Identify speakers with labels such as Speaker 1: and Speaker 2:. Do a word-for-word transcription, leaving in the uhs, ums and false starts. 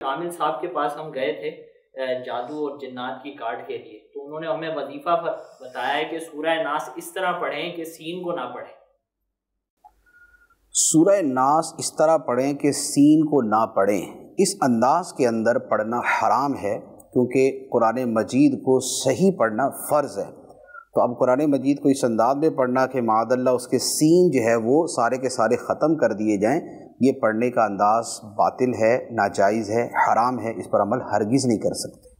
Speaker 1: कामिल साहब के पास हम गए थे जादू और जिन्नात की कार्ड के लिए, तो उन्होंने हमें वजीफ़ा बताया है कि सूरह नास इस तरह पढ़ें कि सीन को ना पढ़ें।
Speaker 2: सूरह नास इस तरह पढ़ें कि सीन को ना पढ़ें, इस अंदाज के अंदर पढ़ना हराम है, क्योंकि कुरान मजीद को सही पढ़ना फ़र्ज़ है। तो अब कुरान मजीद को इस अंदाज में पढ़ना कि माअल्लाह उसके सीन जो है वो सारे के सारे ख़त्म कर दिए जाएं, ये पढ़ने का अंदाज़ बातिल है, नाजायज़ है, हराम है, इस पर अमल हरगिज़ नहीं कर सकते।